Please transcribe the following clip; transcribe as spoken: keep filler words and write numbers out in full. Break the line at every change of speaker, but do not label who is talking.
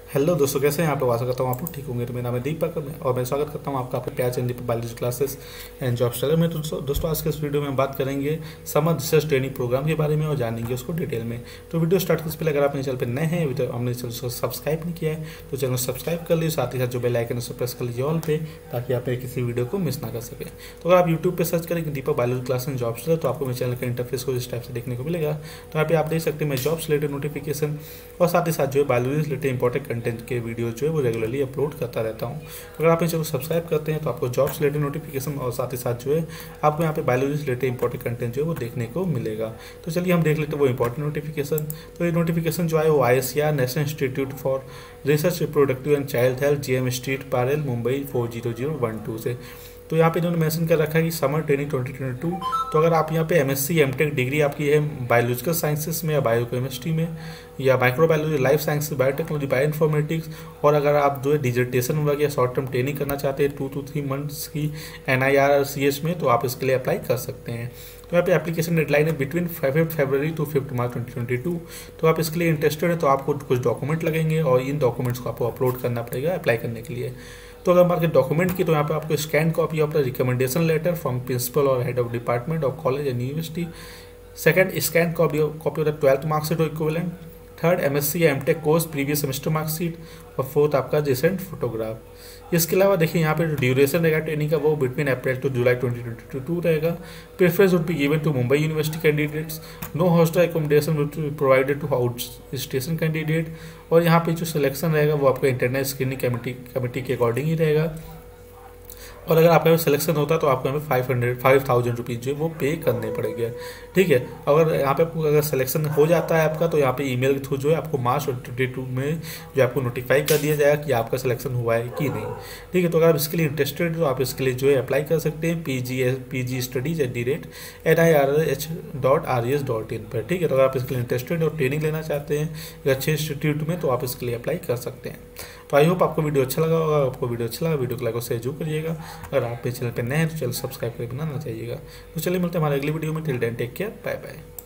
Hello दोस्तों, कैसे हैं आप लोग। आशा करता हूँ आप लोग ठीक होंगे। तो मेरा नाम है दीपक और मैं स्वागत करता हूँ आपका अपने प्यार चैनल पर biology classes and job style में। तो दोस्तों दोस्तों आज के इस वीडियो में हम बात करेंगे समर रिसर्च ट्रेनिंग प्रोग्राम के बारे में और जानेंगे उसको डिटेल में। तो वीडियो स्टार्ट करने से पहले अगर आप मेरे चैनल पर नए हैं, अभी तो हमने चैनल को सब्सक्राइब नहीं किया है तो चैनल को सब्सक्राइब कर लीजिए, साथ ही साथ जो बेल आइकन है उसे प्रेस कर लीजिए ऑल पे, ताकि आप मेरे किसी वीडियो को मिस ना कर सकें। तो अगर आप यूट्यूब पर सर्च करेंगे Deepak biology class and job style तो आपको मेरे चैनल का इंटरफेस को इस टाइप से देखने को मिलेगा। तो यहाँ पे आप देख सकते हैं मैं जॉब से रिलेटेड नोटिफिकेशन और साथ ही साथ जो है बायोलॉजी से रिलेटेड इंपॉर्टेंट कंटेंट के वीडियो जो है वो रेगुलरली अपलोड करता रहता हूँ। तो अगर आप इस चैनल को सब्सक्राइब करते हैं तो आपको जॉब से रिलेटेड नोटिफिकेशन और साथ ही साथ जो है आपको यहाँ पे बायोलॉजी से रिलेटेड इंपॉर्टेंट कंटेंट जो है वो देखने को मिलेगा। तो चलिए हम देख लेते हैं वो इंपॉर्टेंट नोटिफिकेशन। तो ये नोटिफिकेशन जो है वो I S C R national institute for research reproductive and child health, G M street, Parel, Mumbai four zero zero one two से। तो यहाँ पे इन्होंने मेंशन कर रखा है कि summer training twenty twenty two. तो अगर आप यहाँ पे एमएससी एमटेक डिग्री आपकी है बायोलॉजिकल साइंसेस में या बायोकेमिस्ट्री में या microbiology, life sciences, biotechnology, bio informatics, और अगर आप जो है डिजर्टेशन वर्क या शॉर्ट टर्म ट्रेनिंग करना चाहते हैं टू टू थ्री मंथ्स की N I R C H में, तो आप इसके लिए अप्लाई कर सकते हैं। तो यहाँ पे एप्लीकेशन डेडलाइन है between fifth February to fifth March twenty twenty two. तो आप इसके लिए इंटरेस्टेड है तो आपको कुछ डॉक्यूमेंट लगेंगे और इन डॉक्यूमेंट्स को आपको अपलोड करना पड़ेगा अप्लाई करने के लिए। तो अगर मार्केट डॉक्यूमेंट की तो यहाँ पे आपको scan copy of the recommendation letter from principal और head of department of college and university. Second, scan copy copy of the twelfth marksheet और इक्विवेलेंट। थर्ड, एमएससी या MTech course previous semester marksheet. और fourth आपका recent photograph. इसके अलावा देखिए यहाँ पे जो ड्यूरेशन रहेगा ट्रेनिंग का वो between April to July twenty twenty two रहेगा। Preference would be given to Mumbai university candidates. No hostel accommodation would be provided to out station candidate. और यहाँ पे जो सिलेक्शन रहेगा वो आपका इंटरनल स्क्रीनिंग कमेटी कमेटी के अकॉर्डिंग ही रहेगा। और अगर आपका सिलेक्शन होता है तो आपको यहाँ पे five hundred five thousand rupees जो है वो पे करने पड़ेंगे। ठीक है, अगर यहाँ पे आपको अगर सिलेक्शन हो जाता है आपका तो यहाँ पे ईमेल के थ्रू जो है आपको मार्च ट्वेंटी टू में जो आपको नोटिफाई कर दिया जाएगा कि आपका सिलेक्शन हुआ है कि नहीं। ठीक है, तो अगर आप इसके लिए इंटरेस्टेड तो आप इसके लिए जो है अप्लाई कर सकते हैं P G P G studies at the rate N I R H dot R S dot in पर। ठीक है, तो अगर आप इसके लिए इंटरेस्टेड और ट्रेनिंग लेना चाहते हैं एक अच्छे इंस्टीट्यूट में तो आप इसके लिए अप्लाई कर सकते हैं। तो आई होप आपको वीडियो अच्छा लगा होगा। आपको वीडियो अच्छा लगा वीडियो को लाइक और शेयर जरूर करिएगा। अगर आप मेरे चैनल पर नए हैं तो चैनल सब्सक्राइब करके बनाना चाहिएगा। तो चलिए मिलते हैं हमारे अगली वीडियो में। Till then take care, bye bye.